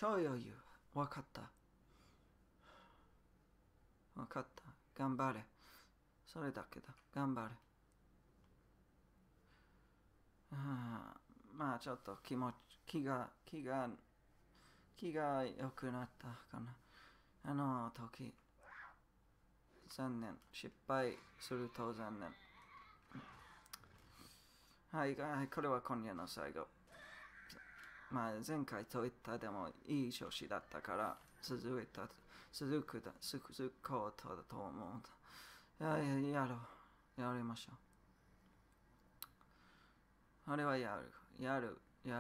超余裕。わかった。わかった。頑張れ。それだけだ。頑張れ。まあちょっと気が良くなったかな。あの時、残念。失敗すると残念。はい、これは今夜の最後。まあ前回と言ったでもいい調子だったから続こうとだと思う。やりましょう。あれはやる。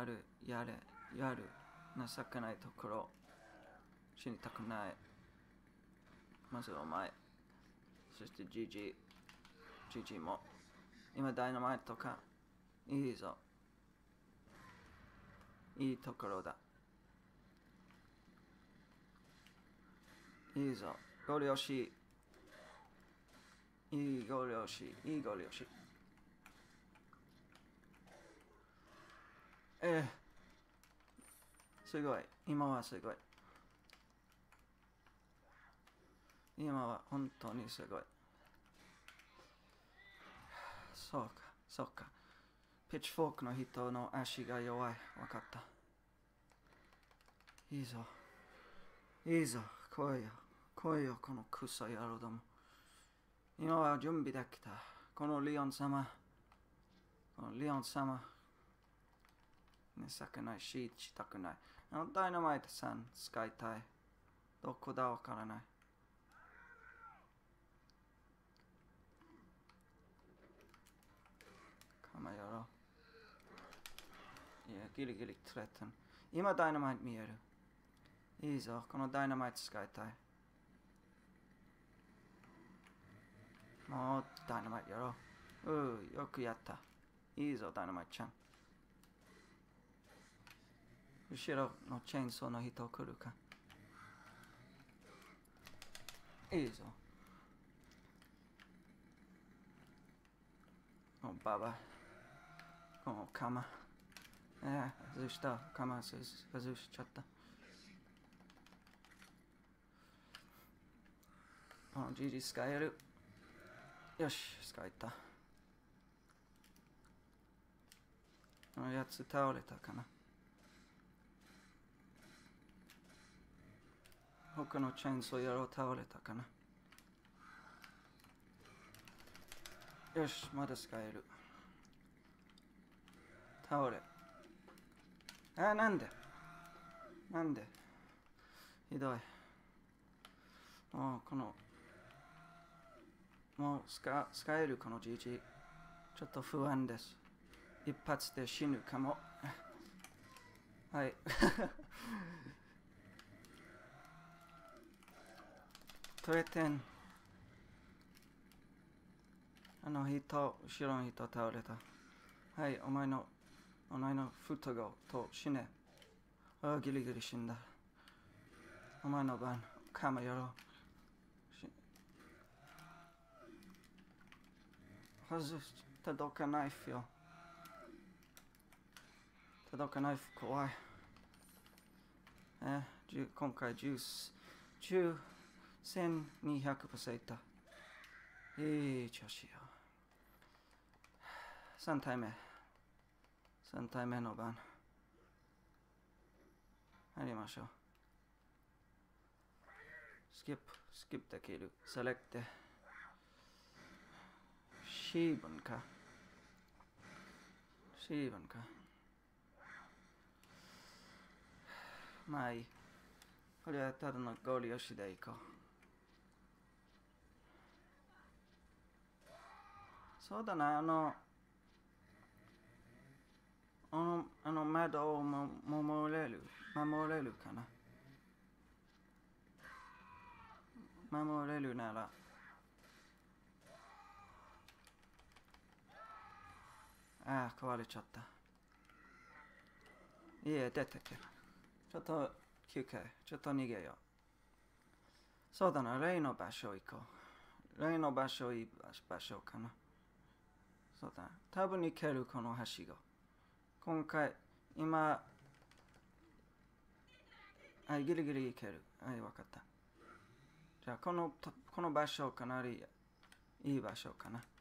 情けないところ。死にたくない。まずお前。そしてジジも。今ダイナマイトか。いいぞ。いいところだ。いいぞ。ご両親。いいご両親。すごい。今はすごい。今は本当にすごい。そうか。ピッチフォークの人の足が弱い。わかった。いいぞ。来いよ、このクソ野郎ども。今は準備できた。このリオン様。情けないし、したくない。ダイナマイトさん使いたい。どこだわからない。かまやろう。いや、ギリギリ釣れた。今ダイナマイト見える。いいぞ、このダイナマイト使いたい。もうダイナマイトやろう。よくやった。いいぞ、ダイナマイトちゃん。後ろのチェーンソーの人来るか。いいぞ。ババ。この釜。外した。釜外しちゃった。このジジ使える。よし、使えた。このやつ倒れたかな。他のチェーンソー野郎倒れたかな。よし、まだ使える。倒れ。なんでひどい。もう使えるこの GG。ちょっと不安です。一発で死ぬかも。はい。取れてん。後ろの人倒れた。はい、お前のフットゴと死ね。ギリギリ死んだ。お前の番、カマやろう。外し、届かないよ。届かない怖い。今回1200%た。いい調子よ。3体目の番。やりましょう。スキップできる。セレクト。シーブンか。まあいい。これはただのゴリ押しでいこう。そうだな、窓を守れるかな。守れるなら。壊れちゃった。いえ、出てけ。ちょっと休憩。ちょっと逃げよう。そうだな、例の場所行こう。例の場所いい場所かな。そうだな。多分行けるこのはしご。今回、今、 はい、ギリギリいける。はい、わかった。じゃあ、この場所かなりいい場所かな。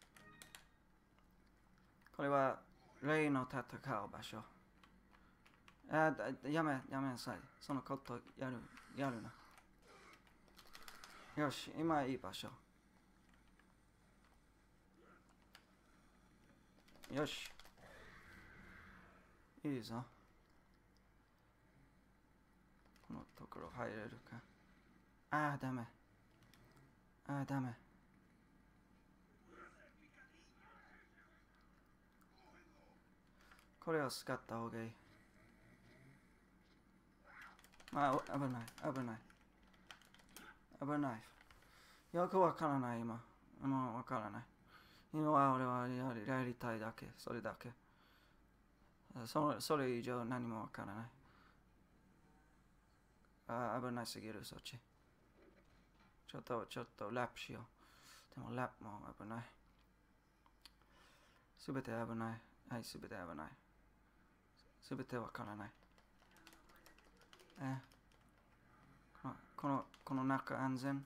これは、霊の戦う場所。やめなさい。そのことやるな。よし、今いい場所。よし。いいぞ。このところ入れるか。ダメ。ダメ。これを使った方がいい。危ない。よくわからない今。わからない。今は俺はやりたいだけ。それだけ。それ以上何もわからない。危ないすぎる、そっち。ちょっとラップしよう。でもラップも危ない。すべて危ない。はい、すべて危ない。すべてわからない。この中安全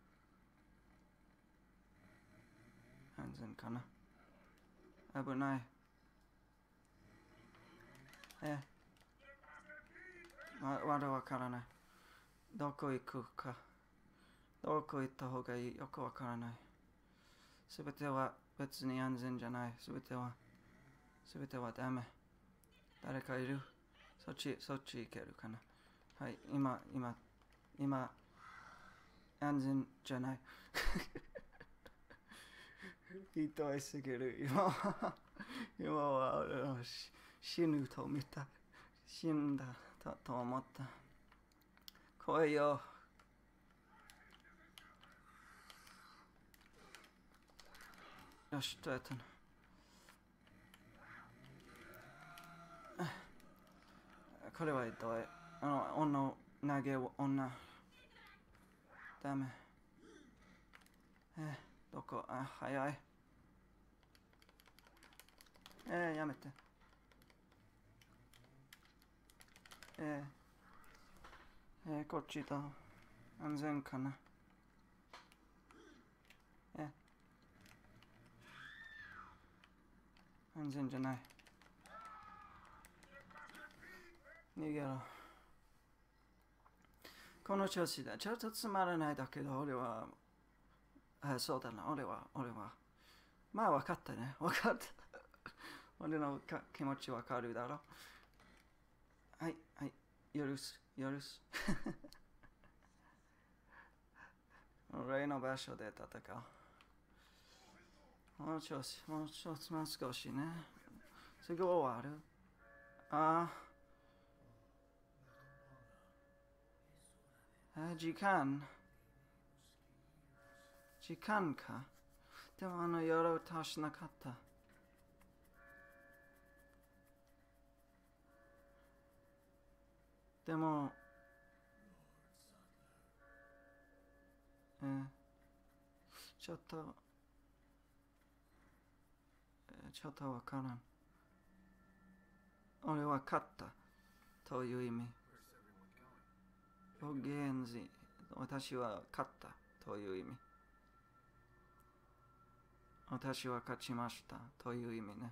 かな。危ない。まだわからない。どこ行くか。どこ行った方がいい。よくわからない。すべては別に安全じゃない。すべてはダメ。誰かいる？そっち行けるかな。はい、今、安全じゃない。ひどいすぎる。今は俺は死ぬと見た。死んだと思った。来いよ。よし、どうやったの？これはひどい。女投げ女。ダメ。どこ？早い。やめて。こっちだ。安全かな。安全じゃない。逃げろ。この調子だ。ちょっとつまらないだけど、俺は、そうだな、俺は。まあ、分かったね。分かった。俺の気持ち分かるだろ。はい、許す。例の場所で戦う。もう少しね。すぐ終わる。時間か。でもやろうとしなかった。でも、ちょっとわからん。俺は勝ったという意味。私は勝ったという意味。私は勝ちましたという意味ね。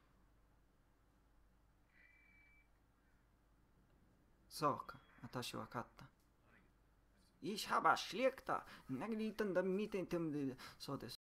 そうか、私は勝った。Ich habe schlechter. Neglitan da mitten, so das.